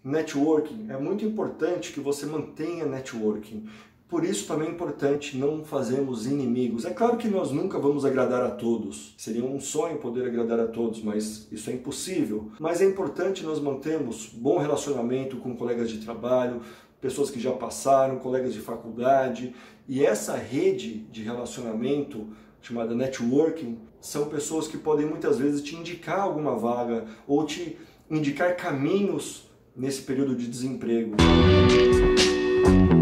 networking. É muito importante que você mantenha networking. Por isso também é importante não fazermos inimigos. É claro que nós nunca vamos agradar a todos. Seria um sonho poder agradar a todos, mas isso é impossível. Mas é importante nós mantermos bom relacionamento com colegas de trabalho, pessoas que já passaram, colegas de faculdade. E essa rede de relacionamento, chamada networking, são pessoas que podem muitas vezes te indicar alguma vaga ou te indicar caminhos nesse período de desemprego.